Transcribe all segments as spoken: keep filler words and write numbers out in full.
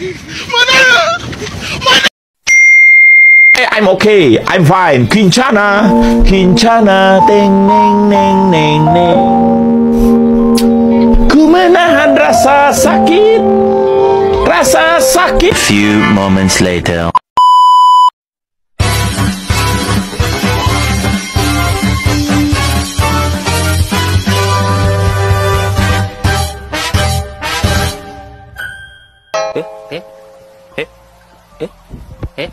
I'm okay, I'm fine. Kincana, Kincana, teng neng neng neng neng. Ku menahan rasa sakit, rasa sakit. Few moments later. Eh, eh, eh, eh, eh.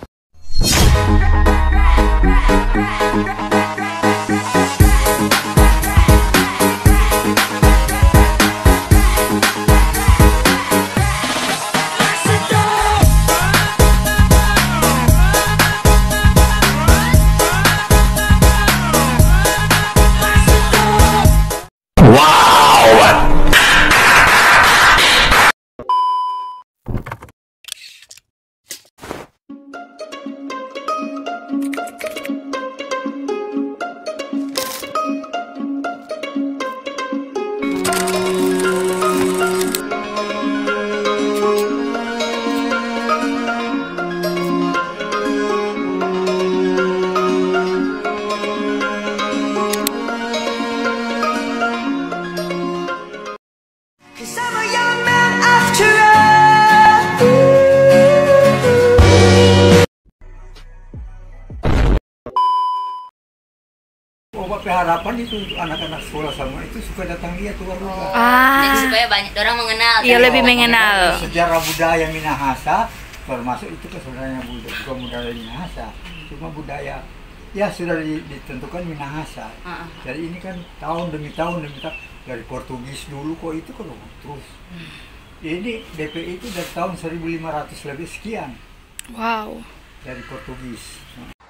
Obat harapan itu untuk anak-anak sekolah sama itu supaya datang lihat keluar rumah. Ah. Jadi supaya banyak orang mengenal. Iya, kan? lebih mengenal. Sejarah budaya Minahasa termasuk itu kan sebenarnya budaya, bukan budaya Minahasa, cuma budaya ya sudah ditentukan Minahasa. Uh-uh. Jadi ini kan tahun demi tahun demi tahun dari Portugis dulu kok itu kan terus. Ini D P I itu dari tahun seribu lima ratus lebih sekian. Wow. Dari Portugis.